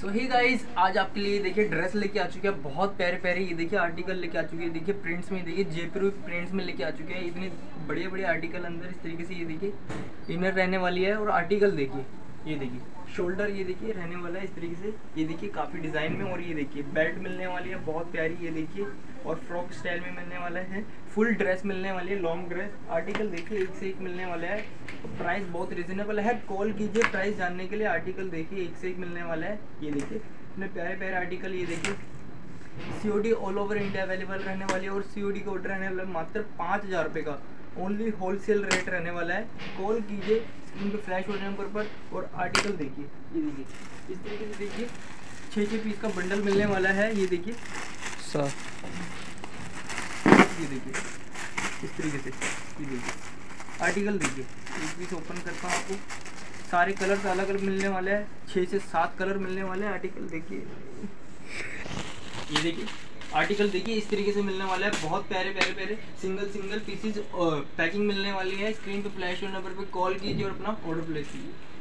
सो ही guys, आज आपके लिए देखिए ड्रेस लेके आ चुके हैं। बहुत प्यारे प्यारे ये देखिए आर्टिकल लेके आ चुके हैं। देखिए प्रिंट्स में, देखिए जयपुर प्रिंट्स में लेके आ चुके हैं। इतने बड़े बड़े आर्टिकल अंदर इस तरीके से ये देखिए इनर रहने वाली है। और आर्टिकल देखिए, ये देखिए शोल्डर ये देखिए रहने वाला है इस तरीके से। ये देखिए काफ़ी डिज़ाइन में। और ये देखिए बेल्ट मिलने वाली है बहुत प्यारी, ये देखिए। और फ्रॉक स्टाइल में मिलने वाला है। फुल ड्रेस मिलने वाली है, लॉन्ग ड्रेस। आर्टिकल देखिए एक से एक मिलने वाला है। प्राइस बहुत रिजनेबल है। कॉल कीजिए प्राइस जानने के लिए। आर्टिकल देखिए एक से एक मिलने वाला है। ये देखिए इतने प्यारे प्यारे आर्टिकल। ये देखिए COD all over India available रहने वाली है। और COD का ऑर्डर रहने वाला है मात्र 5,000 रुपये का। ओनली होलसेल रेट रहने वाला है। कॉल कीजिए स्क्रीन पे फ्लैश हो नंबर पर। और आर्टिकल देखिए, ये देखिए इस तरीके से देखिए 6 पीस का बंडल मिलने वाला है। ये देखिए सर, ये देखिए इस तरीके से। ये देखिए आर्टिकल देखिए, एक पीस ओपन करता हूँ आपको। सारे कलर्स अलग अलग मिलने वाले हैं, 6 से 7 कलर मिलने वाले हैं। आर्टिकल देखिए, ये देखिए आर्टिकल देखिए इस तरीके से मिलने वाला है। बहुत प्यारे प्यारे प्यारे सिंगल पीसीज पैकिंग मिलने वाली है। स्क्रीन पे फ्लैश होने नंबर पे कॉल कीजिए और अपना ऑर्डर प्लेस कीजिए।